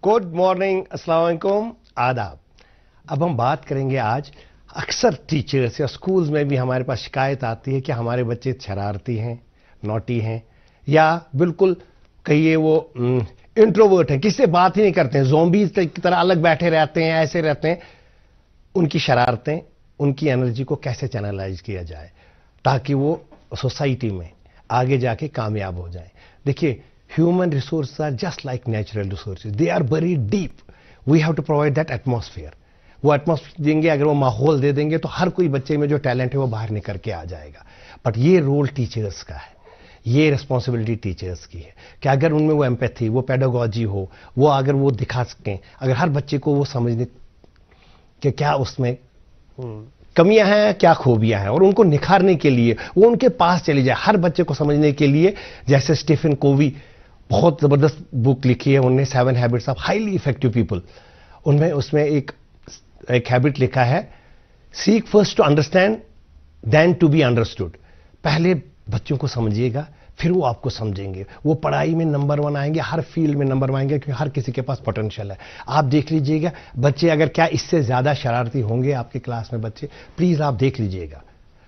Good morning, अस्सलाम वालेकुम, आदाब। अब हम बात करेंगे आज, अक्सर टीचर्स या स्कूल्स में भी हमारे पास शिकायत आती है कि हमारे बच्चे शरारती हैं, नॉटी हैं, या बिल्कुल कहिए वो इंट्रोवर्ट हैं, किसी से बात ही नहीं करते हैं, ज़ॉम्बीज की तरह अलग बैठे रहते हैं, ऐसे रहते हैं। उनकी शरारतें, उनकी एनर्जी को कैसे चैनलाइज किया जाए ताकि वो सोसाइटी में आगे जाके कामयाब हो जाए। देखिए, human resource are just like natural resources, they are very deep. We have to provide that atmosphere. वो एटमॉस्फेयर देंगे, अगर वो माहौल दे देंगे तो हर कोई बच्चे में जो टैलेंट है वो बाहर निकल के आ जाएगा। बट ये रोल टीचर्स का है, ये रिस्पॉन्सिबिलिटी टीचर्स की है कि अगर उनमें वो एम्पैथी, वो पेडागोजी हो, वो अगर वो दिखा सकें, अगर हर बच्चे को वो समझने कि क्या उसमें कमियां हैं, क्या खूबियां हैं, और उनको निखारने के लिए वो उनके पास चली जाए, हर बच्चे को समझने के लिए। जैसे स्टीफन कोवी, बहुत जबरदस्त बुक लिखी है उन्होंने, 7 habits of highly effective people. उनमें उसमें एक हैबिट लिखा है, seek first to understand then to be understood. पहले बच्चों को समझिएगा, फिर वो आपको समझेंगे। वो पढ़ाई में नंबर 1 आएंगे, हर फील्ड में नंबर 1 आएंगे, क्योंकि हर किसी के पास पोटेंशियल है। आप देख लीजिएगा बच्चे, अगर क्या इससे ज्यादा शरारती होंगे आपकी क्लास में बच्चे, प्लीज आप देख लीजिएगा।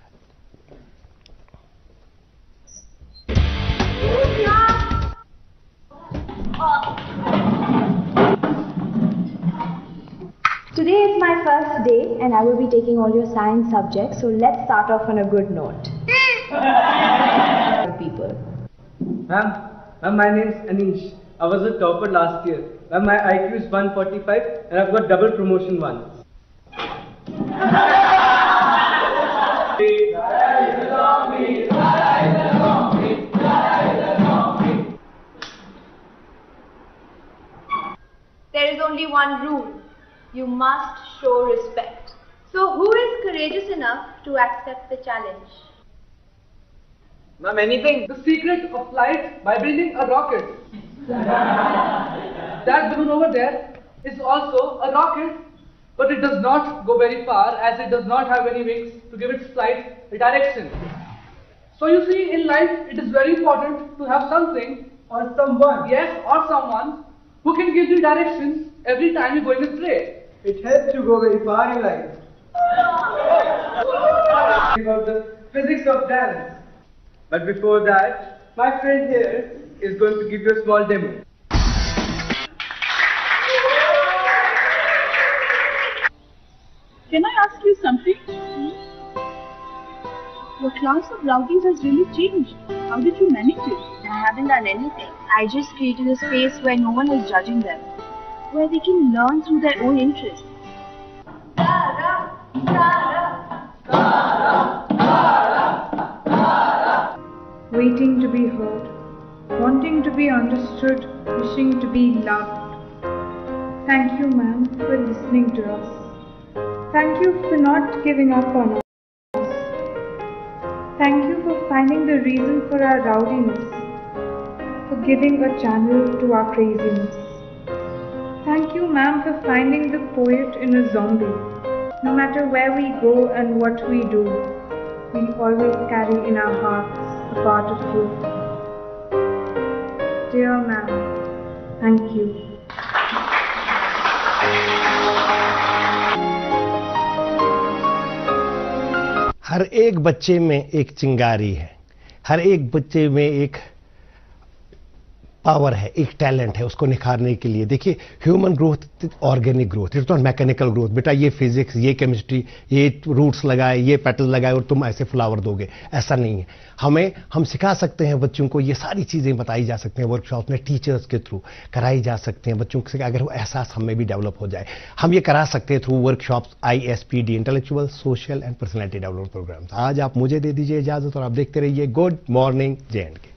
Today is my first day and I will be taking all your science subjects, so let's start off on a good note. People. Ma'am, my name is Anish. I was a topper last year. Ma'am, my IQ is 145 and I've got double promotion once. There is only one rule. You must show respect. So who is courageous enough to accept the challenge? Ma'am, anything. The secret of flight by building a rocket. That balloon over there is also a rocket, but it does not go very far as it does not have any wings to give its flight a direction. So you see, in life it is very important to have something or someone, yes, or someone who can give you directions every time you go in a play. It helps you go very far in life. About the physics of dance. But before that, my friend here is going to give you a small demo. Can I ask you something? Your class of rowdies has really changed. How did you manage it? I haven't done anything. I just created a space where no one is judging them, where they can learn through their own interests. Waiting to be heard, wanting to be understood, wishing to be loved. Thank you, ma'am, for listening to us. Thank you for not giving up on us. Thank you for finding the reason for our rowdiness, for giving a channel to our craziness. Thank you, ma'am, for finding the poet in a zombie. No matter where we go and what we do, we always carry in our hearts a part of you. Dear ma'am, thank you. हर एक बच्चे में एक चिंगारी है, हर एक बच्चे में एक पावर है, एक टैलेंट है, उसको निखारने के लिए। देखिए, human growth organic growth, it's not mechanical growth. बेटा ये फिजिक्स, ये केमिस्ट्री, ये रूट्स लगाए, ये पेटल लगाए और तुम ऐसे फ्लावर दोगे, ऐसा नहीं है। हम सिखा सकते हैं बच्चों को, ये सारी चीजें बताई जा सकती हैं वर्कशॉप में, टीचर्स के थ्रू कराई जा सकते हैं बच्चों से, अगर वो एहसास हमें भी डेवलप हो जाए। हम ये करा सकते हैं through workshops, ISPD, intellectual, social and personality development programs. आज आप मुझे दे दीजिए इजाजत और आप देखते रहिए गुड मॉर्निंग J&K।